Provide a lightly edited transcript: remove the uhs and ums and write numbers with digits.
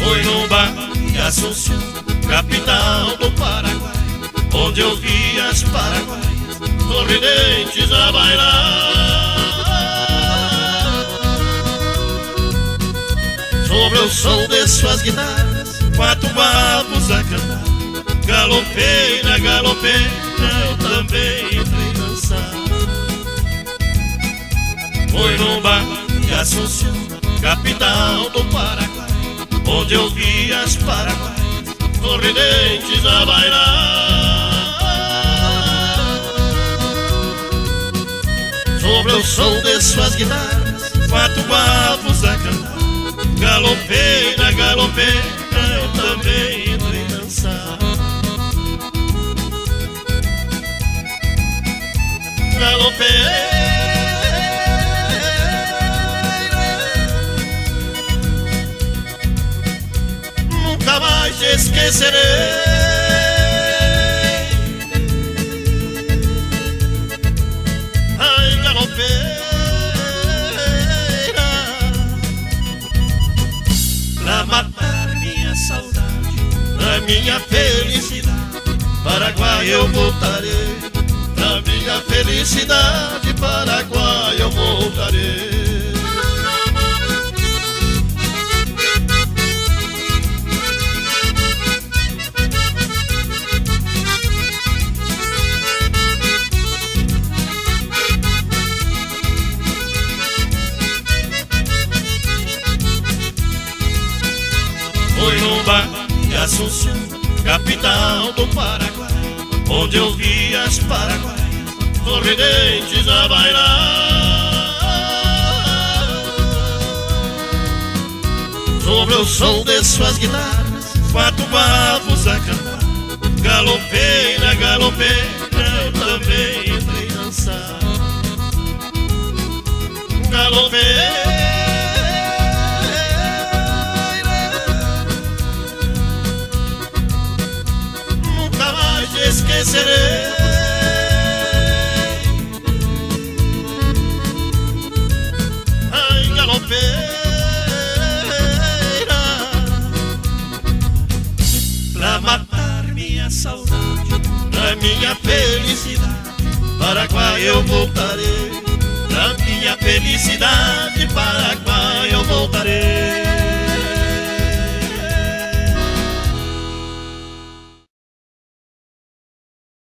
Foi num bar em Assunção, capital do Paraguai, onde eu vi as paraguaias sorridentes a bailar. Sobre o som de suas guitarras, 4 babos a cantar. Galopeira, galopeira, eu também entrei dançar. Foi num bar em Assunção, capital do Paraguai, onde eu vi as paraguaias sorridentes a bailar. Sobre o som de suas guitarras, 4 babos a cantar. Galopeira, galopeira, eu também entrei dançar. Galopeira, nunca mais te esquecerei. Ai, galopeira, pra matar minha saudade, pra minha felicidade, Paraguai eu voltarei. Pra minha felicidade, Paraguai eu voltarei. Foi num bar em Assunção, capital do Paraguai, onde eu vi as paraguaias sorridentes a bailar. Sobre o som de suas guitarras, 4 babos a cantar. Galopeira, galopeira, eu também entrei dançar. Galopeira, esquecerei. Ai, galopeira, pra matar minha saudade, pra minha felicidade, Paraguai eu voltarei. Pra minha felicidade, Paraguai